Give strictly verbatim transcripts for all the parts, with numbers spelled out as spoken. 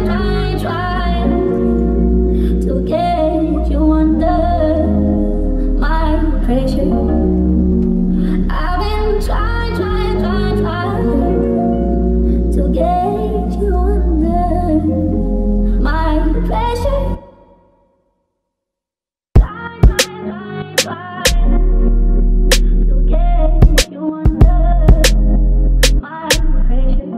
try, try to get you under my pressure. I've been trying, trying, trying, trying to get you under my pressure. Try, try, try, try to get you under my pressure.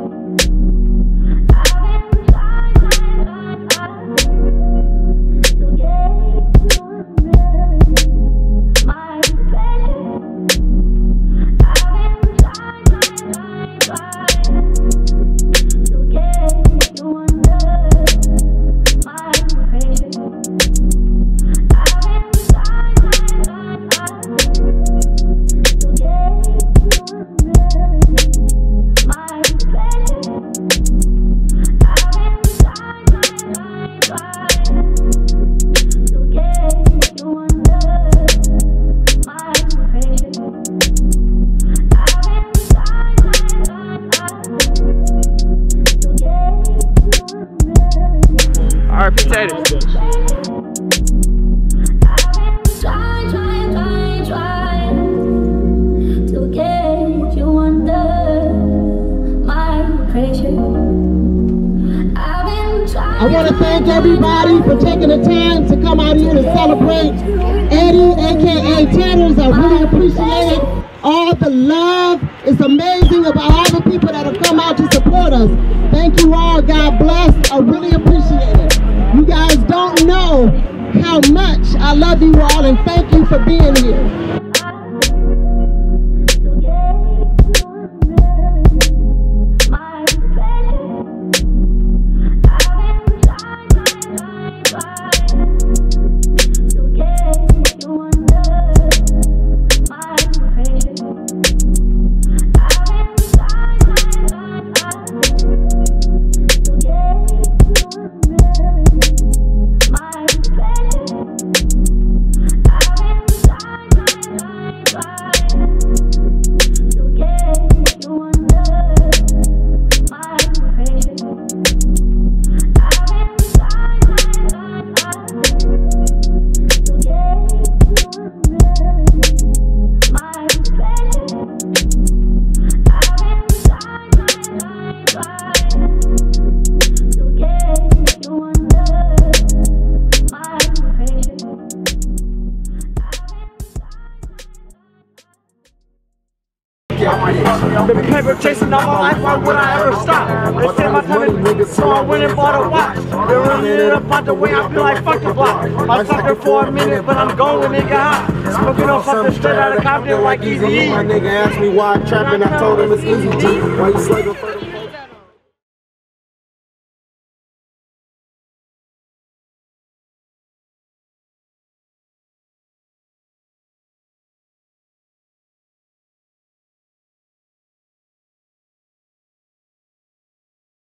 I've been trying, trying, trying, trying to get you under my pressure. Alright, potatoes. Try, try, try, try to get you under my pressure. I've been trying. I want to thank everybody for taking the time to come out here to celebrate Eddie, aka Tanners. I really appreciate it. All the love is amazing about all the people that have come out to support us. Thank you all. God bless. I really appreciate it. You guys don't know how much I love you all, and thank you for being here. Been paper chasing all my life, why would I ever stop? They say my time is so I went and bought a watch. They running it up out the way, I feel like fuck the block. I'm sucker for a minute, but I'm going, nigga, hot. Smoking on something straight out of Compton like Easy E. My nigga asked me why I trapping, I told him it's easy G. Why you slugging for